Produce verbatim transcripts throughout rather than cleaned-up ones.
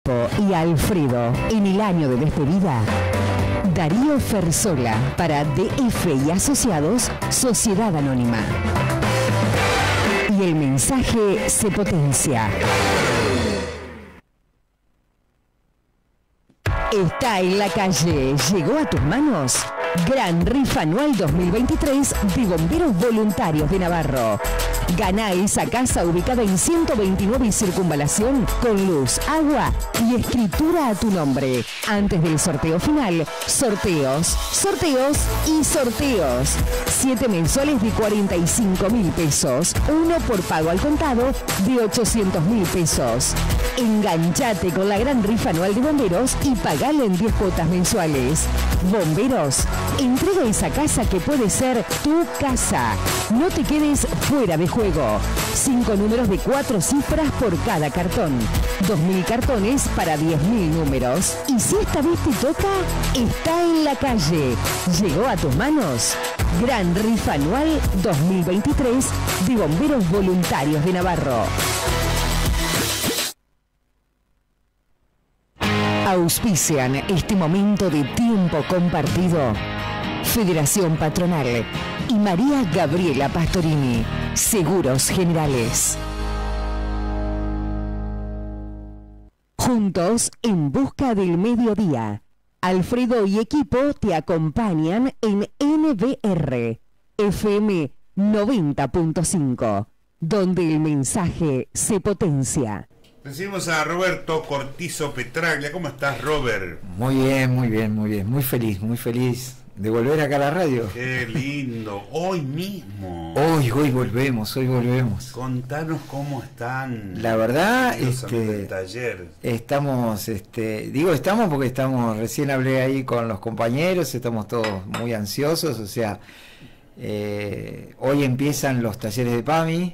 y Alfredo en el año de despedida. Darío Fersola para D F y Asociados, Sociedad Anónima. Y el mensaje se potencia. Está en la calle. ¿Llegó a tus manos? Gran Rifa Anual dos mil veintitrés de Bomberos Voluntarios de Navarro. Gana esa casa ubicada en ciento veintinueve y Circunvalación con luz, agua y escritura a tu nombre. Antes del sorteo final, sorteos, sorteos y sorteos. Siete mensuales de cuarenta y cinco mil pesos. Uno por pago al contado de ochocientos mil pesos. Enganchate con la Gran Rifa Anual de Bomberos y pagalo en diez cuotas mensuales. Bomberos, entrega esa casa que puede ser tu casa. No te quedes fuera de juego. Cinco números de cuatro cifras por cada cartón. Dos mil cartones para diez mil números. Y si esta vez te toca, está en la calle. ¿Llegó a tus manos? Gran Rifa Anual dos mil veintitrés de Bomberos Voluntarios de Navarro. Auspician este momento de tiempo compartido Federación Patronal y María Gabriela Pastorini, Seguros Generales. Juntos en busca del mediodía. Alfredo y equipo te acompañan en N B R F M noventa punto cinco, donde el mensaje se potencia. Recibimos a Roberto Cortizo Petraglia. ¿Cómo estás, Robert? Muy bien, muy bien, muy bien. Muy feliz, muy feliz de volver acá a la radio. Qué lindo. Hoy mismo. Hoy, hoy volvemos, hoy volvemos. Contanos cómo están. La verdad, los este, amigos del taller. Estamos, este, digo estamos porque estamos, recién hablé ahí con los compañeros, estamos todos muy ansiosos, o sea, eh, hoy empiezan los talleres de PAMI.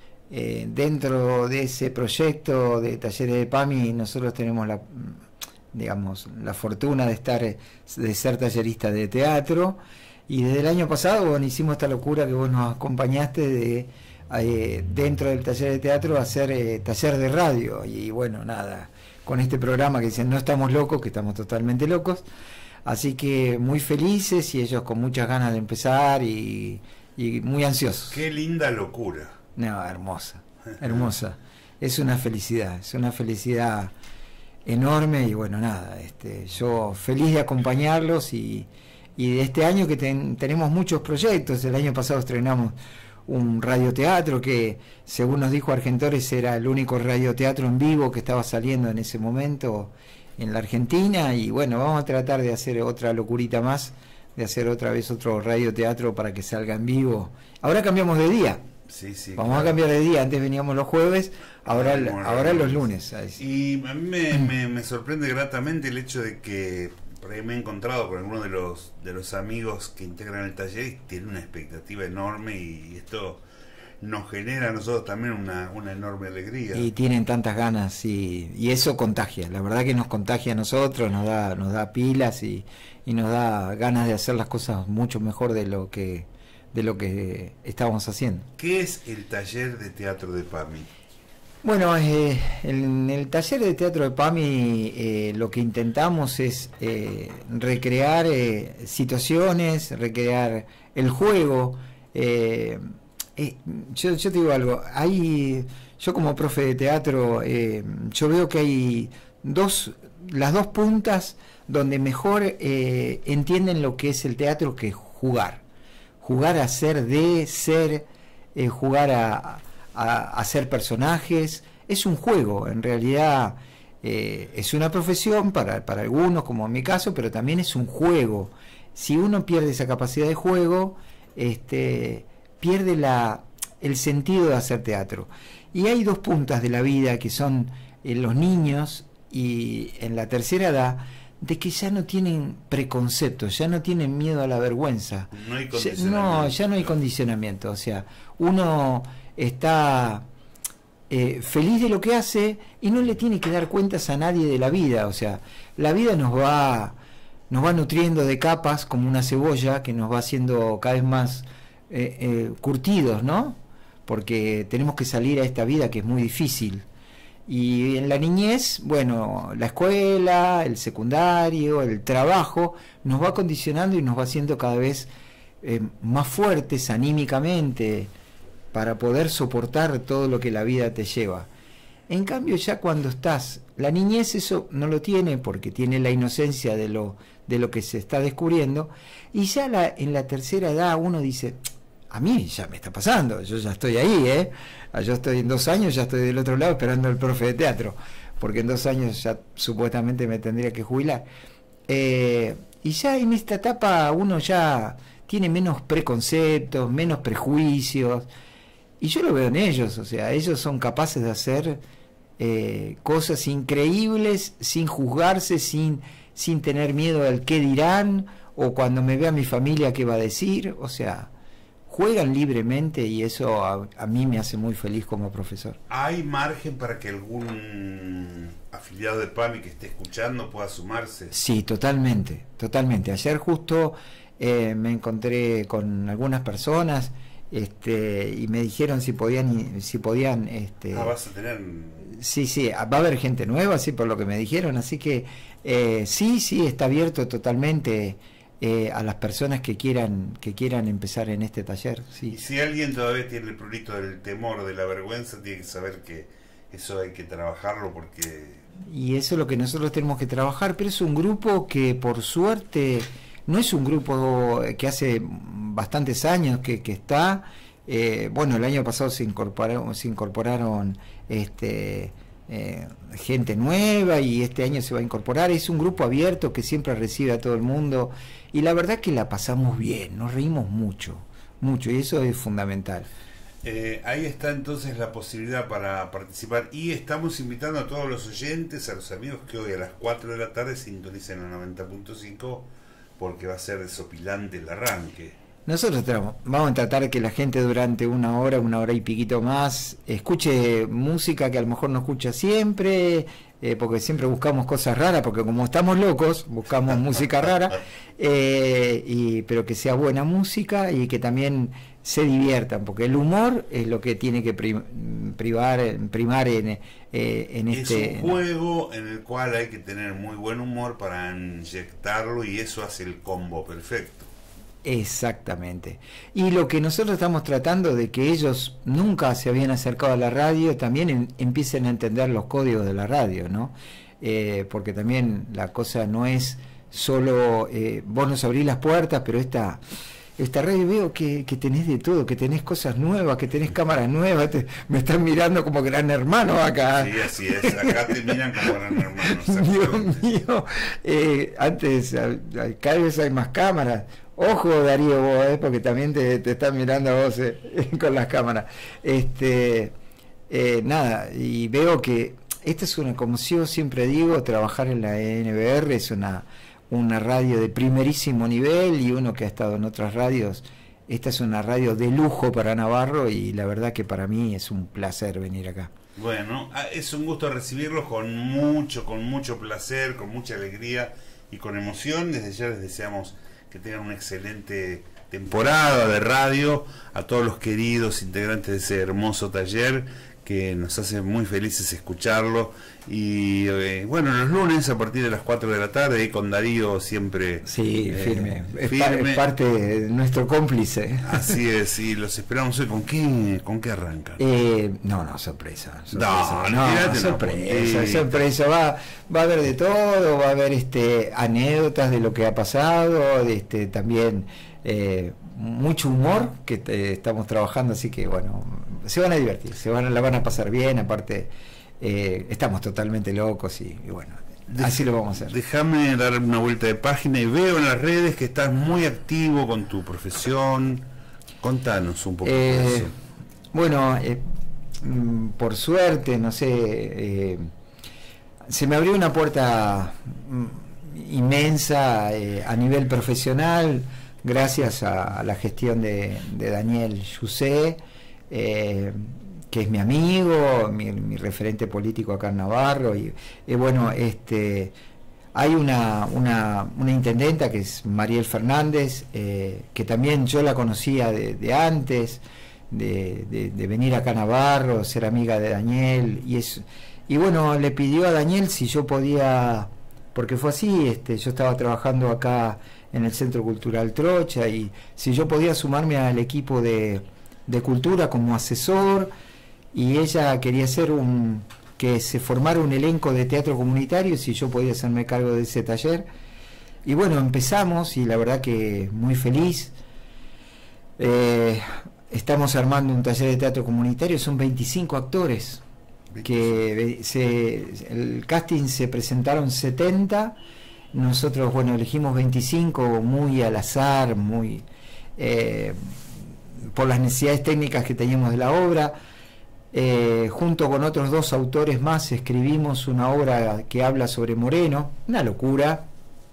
Eh, dentro de ese proyecto de talleres de PAMI nosotros tenemos la, digamos, la fortuna de estar, de ser tallerista de teatro, y desde el año pasado, bueno, hicimos esta locura que vos nos acompañaste de eh, dentro del taller de teatro hacer eh, taller de radio, y bueno, nada, con este programa que dicen no estamos locos, que estamos totalmente locos, así que muy felices y ellos con muchas ganas de empezar y, y muy ansiosos. Qué linda locura. No, hermosa, hermosa. Es una felicidad, es una felicidad enorme y bueno, nada, este, yo feliz de acompañarlos y, y de este año que ten, tenemos muchos proyectos. El año pasado estrenamos un radioteatro que, según nos dijo Argentores, era el único radioteatro en vivo que estaba saliendo en ese momento en la Argentina, y bueno, vamos a tratar de hacer otra locurita más, de hacer otra vez otro radioteatro para que salga en vivo. Ahora cambiamos de día. Sí, sí, Vamos claro. a cambiar de día. Antes veníamos los jueves, ahora, Bueno, ahora los lunes. Y a mí me, me, me sorprende gratamente el hecho de que por ahí me he encontrado con algunos de los de los amigos que integran el taller y tienen una expectativa enorme, y esto nos genera a nosotros también una, una enorme alegría. Y tienen tantas ganas y, y eso contagia. La verdad que nos contagia a nosotros, nos da, nos da pilas y, y nos da ganas de hacer las cosas mucho mejor de lo que de lo que estábamos haciendo. ¿Qué es el taller de teatro de PAMI? Bueno, eh, en el taller de teatro de PAMI eh, lo que intentamos es eh, recrear eh, situaciones, recrear el juego. Eh, eh, yo, yo te digo algo, hay, yo como profe de teatro, eh, yo veo que hay dos, las dos puntas donde mejor eh, entienden lo que es el teatro, que es jugar. Jugar a ser de, ser, eh, jugar a, a, a ser personajes. Es un juego, en realidad eh, es una profesión para, para algunos, como en mi caso, pero también es un juego. Si uno pierde esa capacidad de juego, este, pierde la, el sentido de hacer teatro. Y hay dos puntas de la vida que son eh, los niños y en la tercera edad, de que ya no tienen preconceptos, ya no tienen miedo a la vergüenza. No hay ya, no, ya no hay condicionamiento. O sea, uno está eh, feliz de lo que hace y no le tiene que dar cuentas a nadie de la vida. O sea, la vida nos va, nos va nutriendo de capas como una cebolla que nos va haciendo cada vez más eh, eh, curtidos, ¿no? Porque tenemos que salir a esta vida que es muy difícil. Y en la niñez, bueno, la escuela, el secundario, el trabajo, nos va condicionando y nos va haciendo cada vez eh, más fuertes anímicamente para poder soportar todo lo que la vida te lleva. En cambio, ya cuando estás, la niñez eso no lo tiene porque tiene la inocencia de lo, de lo que se está descubriendo, y ya la, en la tercera edad uno dice, a mí ya me está pasando, yo ya estoy ahí, ¿eh? Yo estoy en dos años, ya estoy del otro lado esperando al profe de teatro, porque en dos años ya supuestamente me tendría que jubilar. Eh, y ya en esta etapa uno ya tiene menos preconceptos, menos prejuicios, y yo lo veo en ellos, o sea, ellos son capaces de hacer eh, cosas increíbles sin juzgarse, sin, sin tener miedo al qué dirán, o cuando me vea mi familia qué va a decir, o sea, juegan libremente y eso a, a mí me hace muy feliz como profesor. ¿Hay margen para que algún afiliado de PAMI que esté escuchando pueda sumarse? Sí, totalmente, totalmente. Ayer justo eh, me encontré con algunas personas este, y me dijeron si podían, si podían este, ah, vas a tener... Sí, sí, va a haber gente nueva, sí, por lo que me dijeron, así que eh, sí, sí, está abierto totalmente eh, a las personas que quieran que quieran empezar en este taller. Sí. Y si alguien todavía tiene el prurito del temor, de la vergüenza, tiene que saber que eso hay que trabajarlo porque... Y eso es lo que nosotros tenemos que trabajar, pero es un grupo que por suerte no es un grupo que hace bastantes años que, que está... Eh, bueno, el año pasado se incorporaron, se incorporaron este, eh, gente nueva y este año se va a incorporar. Es un grupo abierto que siempre recibe a todo el mundo y la verdad que la pasamos bien, nos reímos mucho, mucho y eso es fundamental. Eh, ahí está entonces la posibilidad para participar y estamos invitando a todos los oyentes, a los amigos que hoy a las cuatro de la tarde sintonicen el noventa punto cinco porque va a ser desopilante el arranque. Nosotros vamos a tratar que la gente durante una hora, una hora y piquito más, escuche música que a lo mejor no escucha siempre, eh, porque siempre buscamos cosas raras, porque como estamos locos, buscamos música rara, eh, y, pero que sea buena música y que también se diviertan, porque el humor es lo que tiene que prim, privar, primar en, eh, en este... Es un juego en el cual hay que tener muy buen humor para inyectarlo y eso hace el combo perfecto. Exactamente. Y lo que nosotros estamos tratando de que ellos nunca se habían acercado a la radio, también en, empiecen a entender los códigos de la radio, ¿no? Eh, porque también la cosa no es solo eh, vos nos abrís las puertas, pero esta esta radio veo que, que tenés de todo, que tenés cosas nuevas, que tenés cámaras nuevas, te, me están mirando como gran hermano acá. Sí, así es, acá te miran como gran hermano. Dios mío, eh, antes cada vez hay más cámaras. Ojo Darío vos, eh, porque también te, te están mirando a vos eh, con las cámaras. Este, eh, nada, y veo que esta es una, como yo siempre digo, trabajar en la N B R es una, una radio de primerísimo nivel y uno que ha estado en otras radios, esta es una radio de lujo para Navarro y la verdad que para mí es un placer venir acá. Bueno, es un gusto recibirlos con mucho, con mucho placer, con mucha alegría y con emoción. Desde ya les deseamos que tengan una excelente temporada de radio, a todos los queridos integrantes de ese hermoso taller que nos hace muy felices escucharlo y eh, bueno, los lunes a partir de las cuatro de la tarde ahí con Darío siempre sí, eh, firme, es, firme. es parte de nuestro cómplice. Así es, y los esperamos hoy. ¿Con qué, con qué arrancan? Eh, no, no, sorpresa, sorpresa no, no, no sorpresa, no, sorpresa, va, va a haber de todo, va a haber este anécdotas de lo que ha pasado, de este también eh, mucho humor que te, estamos trabajando, así que bueno, se van a divertir, se van, la van a pasar bien, aparte eh, estamos totalmente locos y, y bueno, de, así lo vamos a hacer. Déjame dar una vuelta de página y veo en las redes que estás muy activo con tu profesión, contanos un poco eh, de eso. Bueno, eh, por suerte, no sé, eh, se me abrió una puerta inmensa eh, a nivel profesional gracias a, a la gestión de, de Daniel Yusé, eh, que es mi amigo, mi, mi referente político acá en Navarro, y eh, bueno, este hay una, una, una intendenta que es Mariel Fernández, eh, que también yo la conocía de, de antes, de, de, de venir acá a Navarro, ser amiga de Daniel, y es, y bueno, le pidió a Daniel si yo podía, porque fue así, este, yo estaba trabajando acá en el Centro Cultural Trocha, y si yo podía sumarme al equipo de, de cultura como asesor, y ella quería hacer un, que se formara un elenco de teatro comunitario, si yo podía hacerme cargo de ese taller. Y bueno, empezamos, y la verdad que muy feliz. Eh, estamos armando un taller de teatro comunitario, son veinticinco actores, que se, el casting se presentaron setenta, nosotros bueno elegimos veinticinco muy al azar, muy eh, por las necesidades técnicas que teníamos de la obra. Eh, junto con otros dos autores más escribimos una obra que habla sobre Moreno, una locura.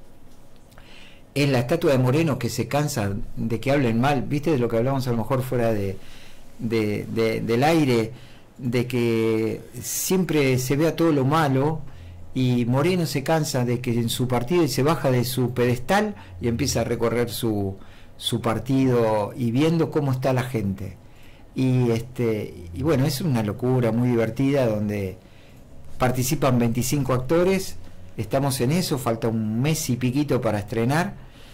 Es la estatua de Moreno que se cansa de que hablen mal, viste, de lo que hablamos a lo mejor fuera de, de, de, del aire, de que siempre se vea todo lo malo, y Moreno se cansa de que en su partido, y se baja de su pedestal y empieza a recorrer su, su partido y viendo cómo está la gente. Y este y bueno, es una locura muy divertida donde participan veinticinco actores, estamos en eso, falta un mes y piquito para estrenar.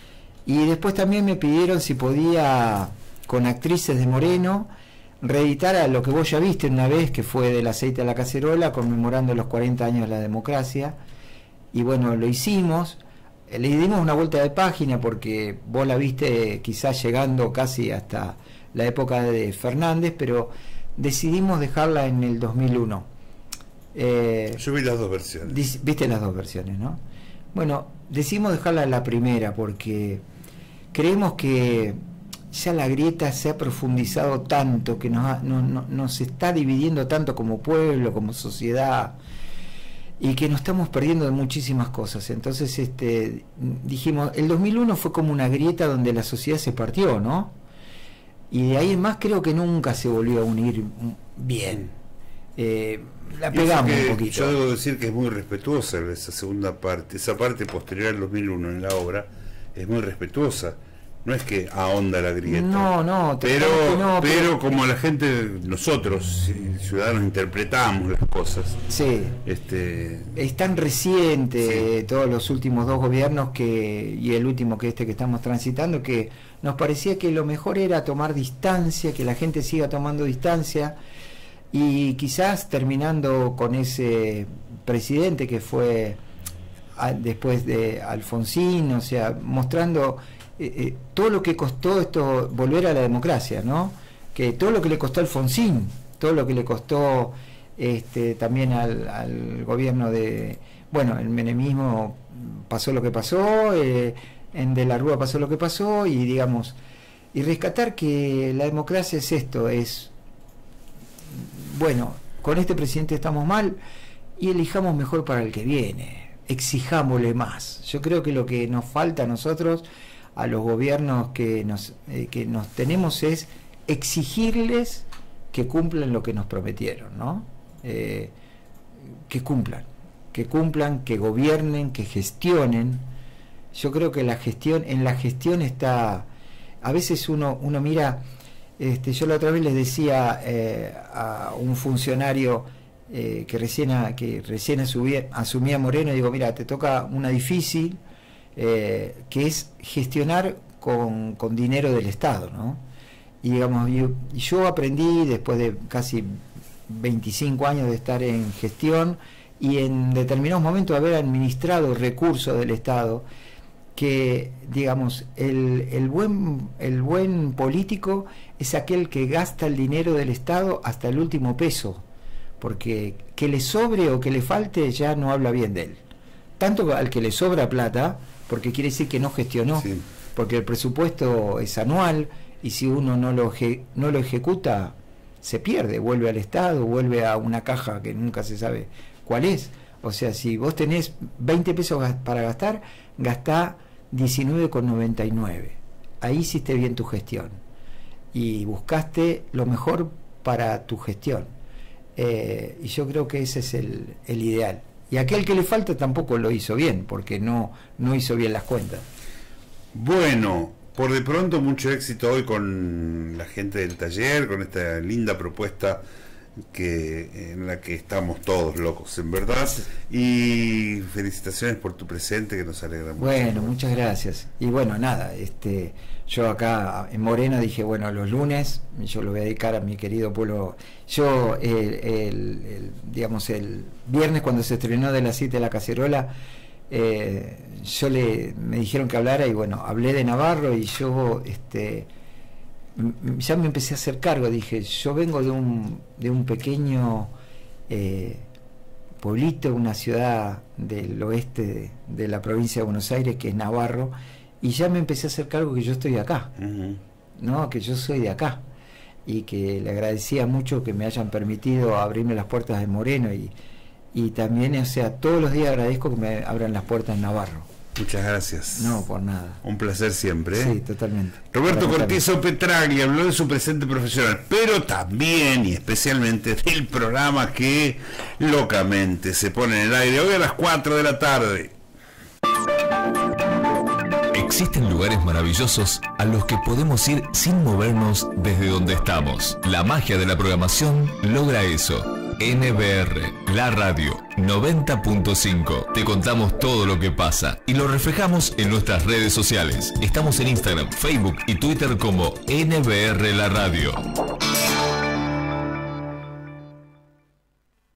Y después también me pidieron si podía, con actrices de Moreno, reeditar a lo que vos ya viste una vez, que fue Del aceite a la cacerola, conmemorando los cuarenta años de la democracia. Y bueno, lo hicimos, le dimos una vuelta de página porque vos la viste quizás llegando casi hasta la época de Fernández, pero decidimos dejarla en el dos mil uno. Eh, Yo vi las dos versiones. Viste las dos versiones, ¿no? Bueno, decidimos dejarla en la primera porque creemos que ya la grieta se ha profundizado tanto, que nos, ha, no, no, nos está dividiendo tanto como pueblo, como sociedad, y que nos estamos perdiendo de muchísimas cosas. Entonces este dijimos, el dos mil uno fue como una grieta donde la sociedad se partió, ¿no? Y de ahí en más creo que nunca se volvió a unir bien. Eh, la pegamos un poquito. Yo debo decir que es muy respetuosa esa segunda parte, esa parte posterior al dos mil uno en la obra, es muy respetuosa. No es que ahonda la grieta. No, no, pero, no, pero, pero como la gente, nosotros, ciudadanos, interpretamos las cosas. Sí. Este, es tan reciente, sí. Todos los últimos dos gobiernos que y el último que este que estamos transitando, que nos parecía que lo mejor era tomar distancia, que la gente siga tomando distancia, y quizás terminando con ese presidente que fue a, después de Alfonsín, o sea, mostrando eh, eh, todo lo que costó esto, volver a la democracia, ¿no? Que todo lo que le costó Alfonsín, todo lo que le costó este también al, al gobierno de, bueno, el menemismo pasó lo que pasó, eh, en De la Rúa pasó lo que pasó, y digamos, y rescatar que la democracia es esto, es bueno, con este presidente estamos mal y elijamos mejor para el que viene, exijámosle más. Yo creo que lo que nos falta a nosotros, a los gobiernos que nos, eh, que nos tenemos, es exigirles que cumplan lo que nos prometieron, ¿no? Eh, que cumplan, que cumplan, que gobiernen, que gestionen. Yo creo que la gestión, en la gestión está, a veces uno, uno mira. Este, yo la otra vez les decía eh, a un funcionario eh, que recién a, que recién asumía, asumía Moreno, y digo, mira, te toca una difícil, eh, que es gestionar con, con dinero del Estado, ¿no? Y digamos, yo, yo aprendí después de casi veinticinco años de estar en gestión y en determinados momentos haber administrado recursos del Estado, que digamos el, el buen el buen político es aquel que gasta el dinero del Estado hasta el último peso, porque que le sobre o que le falte ya no habla bien de él, tanto al que le sobra plata, porque quiere decir que no gestionó, sí. Porque el presupuesto es anual y si uno no lo no lo ejecuta se pierde, vuelve al Estado, vuelve a una caja que nunca se sabe cuál es. O sea, si vos tenés veinte pesos para gastar, gastá diecinueve con noventa y nueve. Ahí hiciste bien tu gestión y buscaste lo mejor para tu gestión. Eh, y yo creo que ese es el, el ideal. Y aquel que le falta tampoco lo hizo bien, porque no, no hizo bien las cuentas. Bueno, por de pronto mucho éxito hoy con la gente del taller, con esta linda propuesta que en la que estamos todos locos, en verdad. Y felicitaciones por tu presente, que nos alegra mucho. Bueno, muchas gracias. Y bueno, nada, este yo acá en Moreno dije, bueno, los lunes yo lo voy a dedicar a mi querido pueblo. Yo, el, el, el, digamos, el viernes cuando se estrenó De las siete de la Cacerola, eh, yo le me dijeron que hablara y bueno, hablé de Navarro y yo este ya me empecé a hacer cargo. Dije, yo vengo de un de un pequeño eh, pueblito, una ciudad del oeste de, de la provincia de Buenos Aires, que es Navarro, y ya me empecé a hacer cargo que yo estoy de acá, uh-huh. no, que yo soy de acá, y que le agradecía mucho que me hayan permitido abrirme las puertas de Moreno, y, y también, o sea, todos los días agradezco que me abran las puertas en Navarro. Muchas gracias. No, por nada. Un placer siempre. ¿eh? Sí, totalmente. Roberto Cortizo Petragli habló de su presente profesional, pero también y especialmente del programa que locamente se pone en el aire hoy a las cuatro de la tarde. Existen lugares maravillosos a los que podemos ir sin movernos desde donde estamos. La magia de la programación logra eso. N B R, la radio noventa punto cinco. Te contamos todo lo que pasa y lo reflejamos en nuestras redes sociales. Estamos en Instagram, Facebook y Twitter como N B R La Radio.